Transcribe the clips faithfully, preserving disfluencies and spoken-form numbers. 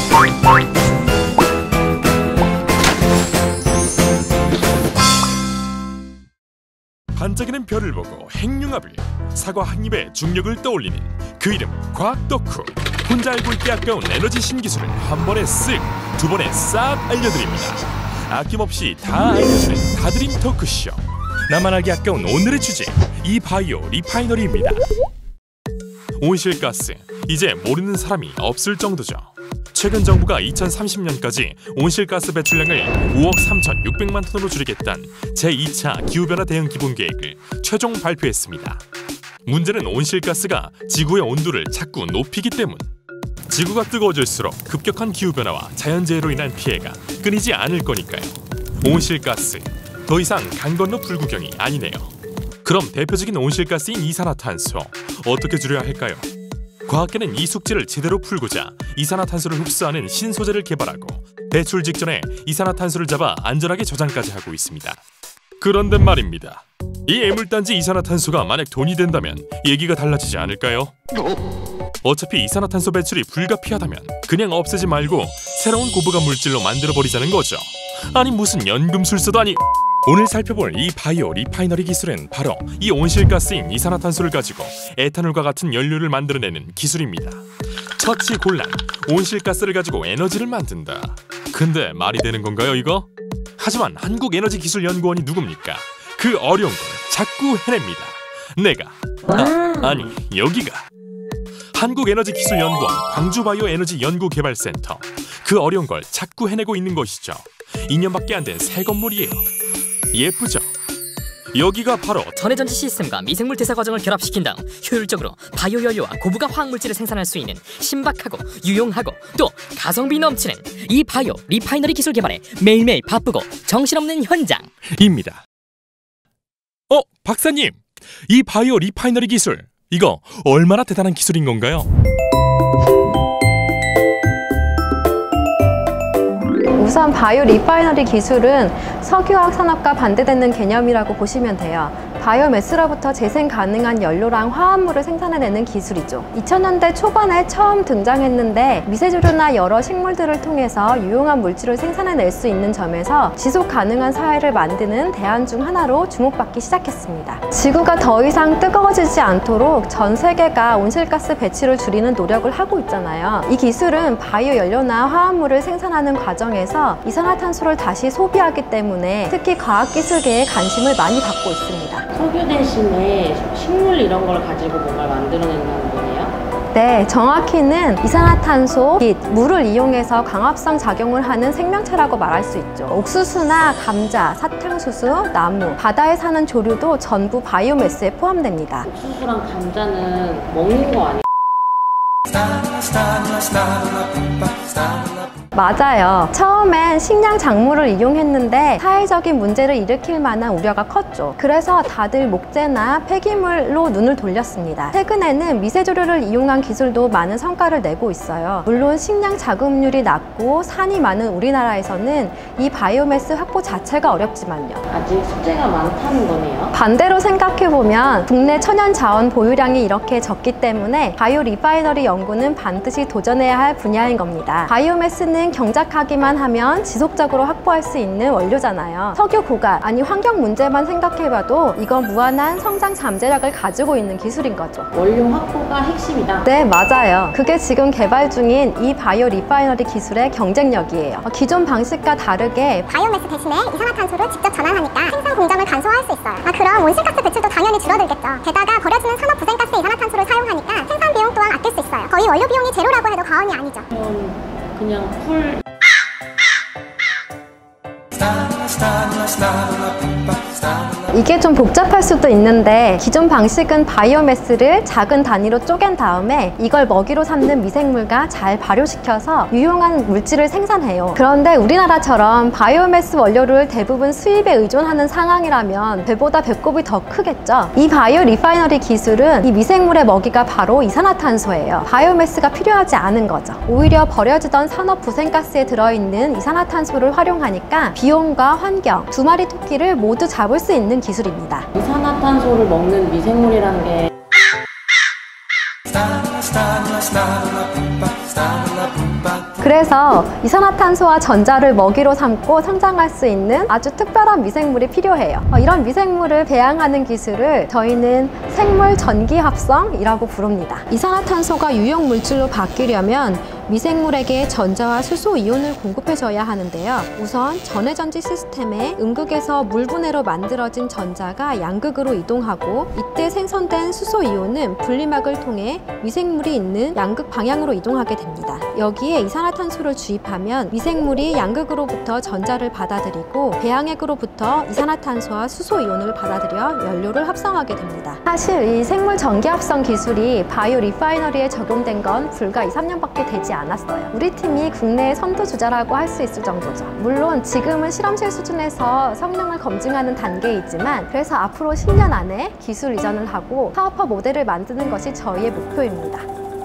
반짝이는 별을 보고 핵융합을, 사과 한 입에 중력을 떠올리는 그 이름 과학 덕후. 혼자 알고 있기 아까운 에너지 신기술을 한 번에 쓱, 두 번에 싹 알려드립니다. 아낌없이 다 알려주는 다드림 토크쇼. 나만 알기 아까운 오늘의 주제, 이 바이오 리파이너리입니다. 온실가스, 이제 모르는 사람이 없을 정도죠. 최근 정부가 이천삼십 년까지 온실가스 배출량을 오억 삼천육백만 톤으로 줄이겠다는 제이 차 기후변화 대응 기본계획을 최종 발표했습니다. 문제는 온실가스가 지구의 온도를 자꾸 높이기 때문. 지구가 뜨거워질수록 급격한 기후변화와 자연재해로 인한 피해가 끊이지 않을 거니까요. 온실가스, 더 이상 강 건너 불구경이 아니네요. 그럼 대표적인 온실가스인 이산화탄소, 어떻게 줄여야 할까요? 과학계는 이 숙제를 제대로 풀고자 이산화탄소를 흡수하는 신소재를 개발하고 배출 직전에 이산화탄소를 잡아 안전하게 저장까지 하고 있습니다. 그런데 말입니다. 이 애물단지 이산화탄소가 만약 돈이 된다면 얘기가 달라지지 않을까요? 어차피 이산화탄소 배출이 불가피하다면 그냥 없애지 말고 새로운 고부가 물질로 만들어버리자는 거죠. 아니 무슨 연금술사도 아니... 오늘 살펴볼 이 바이오 리파이너리 기술은 바로 이 온실가스인 이산화탄소를 가지고 에탄올과 같은 연료를 만들어내는 기술입니다. 처치곤란, 온실가스를 가지고 에너지를 만든다. 근데 말이 되는 건가요 이거? 하지만 한국에너지기술연구원이 누굽니까? 그 어려운 걸 자꾸 해냅니다. 내가, 아, 아니 여기가 한국에너지기술연구원 광주바이오에너지연구개발센터. 그 어려운 걸 자꾸 해내고 있는 것이죠. 이 년밖에 안 된 새 건물이에요. 예쁘죠? 여기가 바로 전해전지 시스템과 미생물 대사 과정을 결합시킨 다음 효율적으로 바이오 연료와 고부가 화학물질을 생산할 수 있는 신박하고 유용하고 또 가성비 넘치는 이 바이오 리파이너리 기술 개발에 매일매일 바쁘고 정신없는 현장입니다. 어? 박사님! 이 바이오 리파이너리 기술, 이거 얼마나 대단한 기술인 건가요? 우선 바이오 리파이너리 기술은 석유화학 산업과 반대되는 개념이라고 보시면 돼요. 바이오매스로부터 재생 가능한 연료랑 화합물을 생산해내는 기술이죠. 이천 년대 초반에 처음 등장했는데 미세조류나 여러 식물들을 통해서 유용한 물질을 생산해낼 수 있는 점에서 지속 가능한 사회를 만드는 대안 중 하나로 주목받기 시작했습니다. 지구가 더 이상 뜨거워지지 않도록 전 세계가 온실가스 배출을 줄이는 노력을 하고 있잖아요. 이 기술은 바이오 연료나 화합물을 생산하는 과정에서 이산화탄소를 다시 소비하기 때문에 특히 과학기술계에 관심을 많이 받고 있습니다. 석유 대신에 식물 이런 걸 가지고 뭔가 만들어낸다는 거네요? 네, 정확히는 이산화탄소, 빛, 물을 이용해서 광합성 작용을 하는 생명체라고 말할 수 있죠. 옥수수나 감자, 사탕수수, 나무, 바다에 사는 조류도 전부 바이오매스에 포함됩니다. 옥수수랑 감자는 먹는 거 아니에요? 맞아요. 처음엔 식량 작물을 이용했는데 사회적인 문제를 일으킬 만한 우려가 컸죠. 그래서 다들 목재나 폐기물로 눈을 돌렸습니다. 최근에는 미세조류를 이용한 기술도 많은 성과를 내고 있어요. 물론 식량 자급률이 낮고 산이 많은 우리나라에서는 이 바이오매스 확보 자체가 어렵지만요. 아직 숙제가 많다는 거네요. 반대로 생각해보면 국내 천연자원 보유량이 이렇게 적기 때문에 바이오 리파이너리 연구는 반드시 도전해야 할 분야인 겁니다. 바이오매스는 경작하기만 하면 지속적으로 확보할 수 있는 원료잖아요. 석유 고갈, 아니 환경 문제만 생각해봐도 이건 무한한 성장 잠재력을 가지고 있는 기술인 거죠. 원료 확보가 핵심이다? 네, 맞아요. 그게 지금 개발 중인 이 바이오 리파이너리 기술의 경쟁력이에요. 기존 방식과 다르게 바이오매스 대신에 이산화탄소를 직접 전환하니까 생산 공정을 간소화할 수 있어요. 아, 그럼 온실가스 배출도 당연히 줄어들겠죠. 게다가 버려지는 산업부생가스 이산화탄소를 사용하니까 생산 비용 또한 아낄 수 있어요. 거의 원료 비용이 제로라고 해도 과언이 아니죠. 그럼 그냥 풀... 이게 좀 복잡할 수도 있는데 기존 방식은 바이오매스를 작은 단위로 쪼갠 다음에 이걸 먹이로 삼는 미생물과 잘 발효시켜서 유용한 물질을 생산해요. 그런데 우리나라처럼 바이오매스 원료를 대부분 수입에 의존하는 상황이라면 배보다 배꼽이 더 크겠죠. 이 바이오 리파이너리 기술은 이 미생물의 먹이가 바로 이산화탄소예요. 바이오매스가 필요하지 않은 거죠. 오히려 버려지던 산업 부생가스에 들어있는 이산화탄소를 활용하니까 비용과 환경, 두 마리 토끼를 모두 잡을 수 있는 기술입니다. 이산화탄소를 먹는 미생물이라는 게 그래서 이산화탄소와 전자를 먹이로 삼고 성장할 수 있는 아주 특별한 미생물이 필요해요. 이런 미생물을 배양하는 기술을 저희는 생물 전기 합성이라고 부릅니다. 이산화탄소가 유용 물질로 바뀌려면 미생물에게 전자와 수소 이온을 공급해줘야 하는데요. 우선 전해전지 시스템에 음극에서 물분해로 만들어진 전자가 양극으로 이동하고, 이때 생성된 수소 이온은 분리막을 통해 미생물이 있는 양극 방향으로 이동하게 됩니다. 여기에 이산화탄소를 주입하면 미생물이 양극으로부터 전자를 받아들이고 배양액으로부터 이산화탄소와 수소 이온을 받아들여 연료를 합성하게 됩니다. 사실 이 생물 전기 합성 기술이 바이오 리파이너리에 적용된 건 불과 이, 삼 년밖에 되지 않았어요. 우리 팀이 국내의 선두주자라고 할 수 있을 정도죠. 물론 지금은 실험실 수준에서 성능을 검증하는 단계에 있지만, 그래서 앞으로 십 년 안에 기술 이전을 하고 사업화 모델을 만드는 것이 저희의 목표입니다.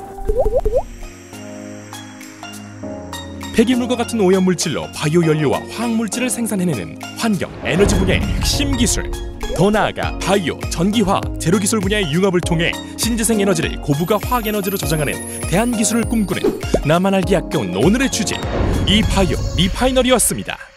폐기물과 같은 오염물질로 바이오 연료와 화학물질을 생산해내는 환경, 에너지 분야의 핵심 기술. 더 나아가 바이오, 전기화학, 제로기술 분야의 융합을 통해 신재생 에너지를 고부가 화학에너지로 저장하는 대한기술을 꿈꾸는 나만 알기 아까운 오늘의 주제, 이 바이오 리파이너리였습니다.